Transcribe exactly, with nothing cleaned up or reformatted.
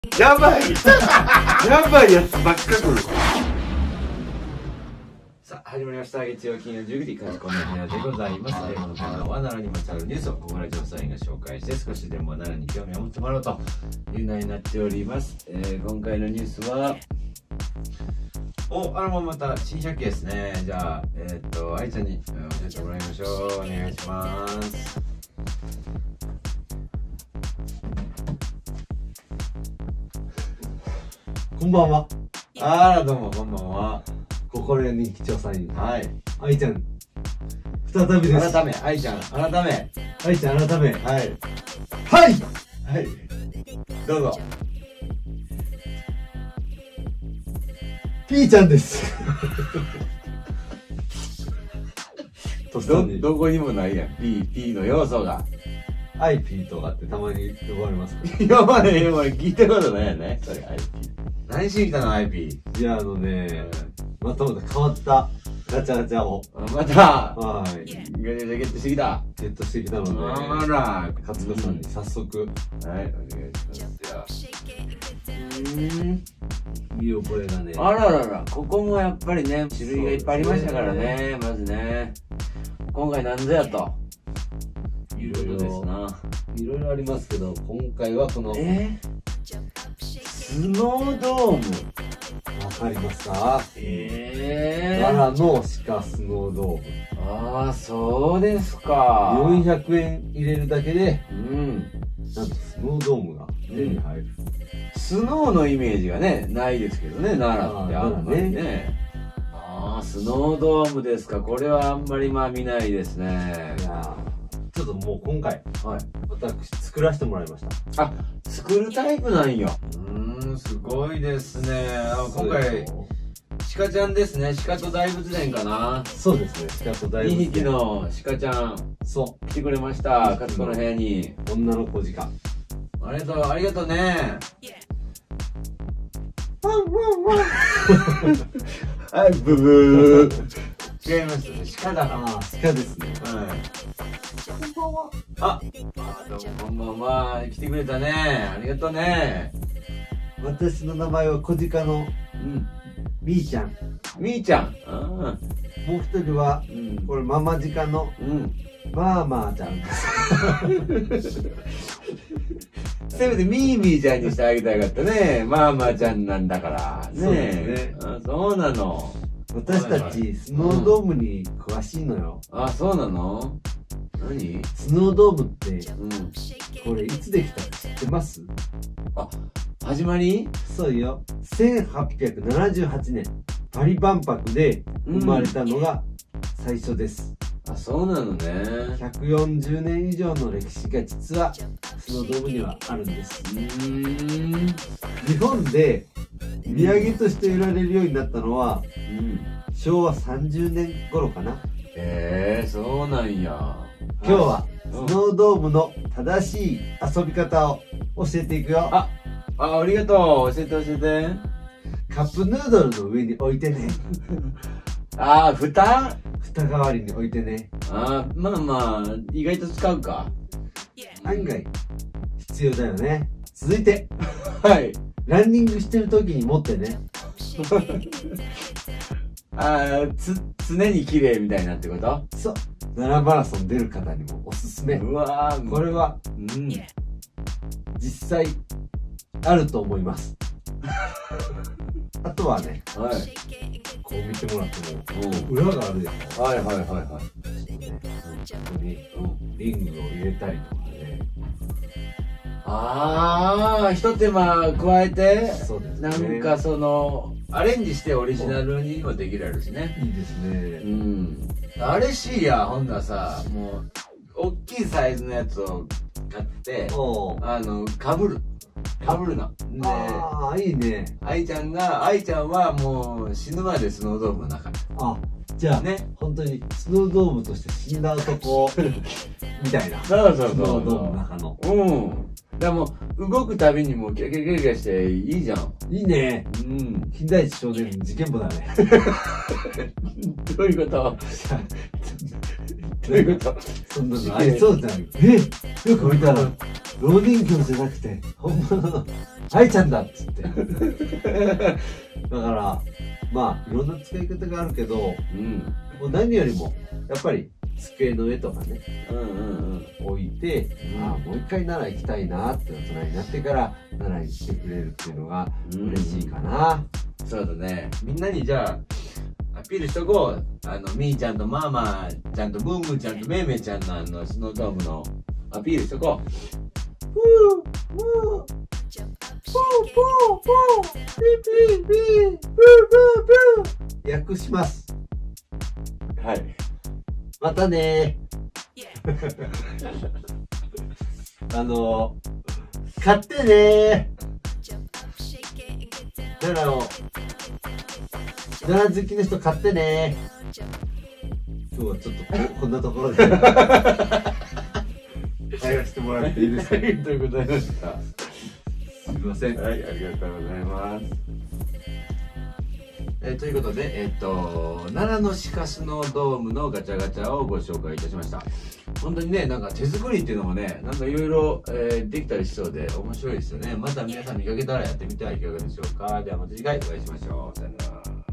やばいやばいやつばっか来る。さあ始まりました。月曜金曜じゅうくじかしこの部屋でございます。このコーナーは奈良にまつわるニュースを小村調査員が紹介して少しでも奈良に興味を持ってもらおうという内容になっております。えー、今回のニュースはお、あのまた珍百景ですね。じゃあえー、っと愛ちゃんに教えてもらいましょう。お願いします。 こんばんは。 あらどうもこんばんは。 心よ人気調査員。 はい。 愛ちゃん。再びです。 改め、愛ちゃん、改め。 愛ちゃん、改め。 はい。 はい。 はい。どうぞ。 ピーちゃんです。 ど、どこにもないやん。P、P の要素が。 アイピーとかってたまに呼ばれますか？ 呼ばれへんわ。聞いたことないよね。それ アイピー。何しに来たの アイピー。 いや、あのね、またまた変わったガチャガチャを。 また、 はい。 ガチャガチャゲットしてきた。 ゲットしてきたので、 あら、 勝子さんに早速、はい、 お願いしますよ。うーん。 見覚えがね。 あららら、ここもやっぱりね、種類がいっぱいありましたからね、まずね。今回何ぞやと。いうことですな。 いろいろありますけど、今回はこの、 えー、スノードーム。 わかりますか？ えー、 奈良の鹿スノードーム。 ああ、そうですか。 よんひゃくえん入れるだけで、 うん。 なんとスノードームが手に入る。 スノーのイメージがね、ないですけどね、奈良ってあんまりね。 ねああ、スノードームですか。これはあんまりまあ見ないですね。 いやちょっともう今回、 はい。 私作らせてもらいました。 あ、作るタイプなんよ。うーん、すごいですね。あ、今回、鹿ちゃんですね。鹿と大仏殿かな。 そうですね。鹿と大仏殿。 にひきの鹿ちゃん。 そう。 来てくれました。勝子の部屋に。 女の子鹿。 ありがとう、ありがとうね。はい、ブブー。違いますね。鹿だな。 ああ、鹿ですね。 はい。こんばんは。あ、どうもこんばんは。来てくれたね。ありがとうね。 私の名前は小鹿の、 うん。 みーちゃん。 みーちゃん。あもう一人は、 うん。 これママ鹿の、 うん。 まあまあちゃんです。 せめてミーミーちゃんにしてあげたかったね。まあまあちゃんなんだから。ね。 そうですね。 あ、そうなの。 私たち、スノードームに詳しいのよ。 あ、そうなの？何？ スノードームって、 うん。 これいつできたか知ってます？ あ、始まり？ そうよ。せんはっぴゃくななじゅうはちねん、パリ万博で生まれたのが最初です。 あ、そうなのね。 ひゃくよんじゅうねん以上の歴史が実はスノードームにはあるんです。 うーん。 日本で土産として売られるようになったのは、 うん。 しょうわさんじゅうねん頃かな。 へえ、そうなんや。 今日はスノードームの正しい遊び方を教えていくよ。 あ、あ、ありがとう。教えて教えて。 カップヌードルの上に置いてね。 ああ、蓋？ 蓋代わりに置いてね。 ああ、まあまあ、意外と使うか。 案外必要だよね。続いて、 はい。 ランニングしてる時に持ってね。 ああ、つ、常に綺麗みたいなってこと？ そう。奈良マラソン出る方にもおすすめ。 うわー、 これはうん。 実際あると思います。あとはね、 はい。 こう見てもらってもうん。 裏があるでしょ。 はいはいはいはい。 ちょっとね、ここにリングを入れたりとかね。 ああ、ひと手間加えて、 そうですね。 なんかその、アレンジしてオリジナルにもできるやるしね。 いいですうね。 ん。あれしいや、ほんならさ、もう、大きいサイズのやつを買って、 おー。 あの、かぶる。かぶるの。で、 ああ、いいね。 愛ちゃんが、愛ちゃんはもう死ぬまでスノードームの中。 あ、じゃあ、 ね。 本当にスノードームとして死んだ男みたいな。 そうそうそう。 スノードームの中の。 うん。だからもう、動くたびにもうキャキャキャキャしていいじゃん。 いいね。 うん。 金田一少年事件簿だね。 どういうこと？ どういうこと？ そんなのありそうじゃん。えよく見たら老人形じゃなくて本物の愛ちゃんだっつってだからまあいろんな使い方があるけど、 うん、 もう何よりもやっぱり机の上とかね、 うんうんうん、 置いて、 うん、 ああもう一回奈良行きたいなって大人になってから奈良に来てくれるっていうのが嬉しいかな、 うん、そうだね。みんなにじゃあアピールしとこう。あのみーちゃんとマーマーちゃんとムームーちゃんとめいめいちゃんのあのスノードームのアピールしとこう。ふうふうふうふうふうピーピーピーふうふうふう訳します。 はい。 またねあの買ってね奈良を奈良好きの人買ってね。今日はちょっと こ, こんなところで会話してもらっていいですか？ ありがとうございました。 すみません。 はい、ありがとうございます。えー、ということで、えっ、ー、と奈良の鹿スノードームのガチャガチャをご紹介いたしました。本当にね、なんか手作りっていうのもね、なんかいろいろできたりしそうで面白いですよね。また皆さん見かけたらやってみてはいかがでしょうか。ではまた次回お会いしましょう。さよなら。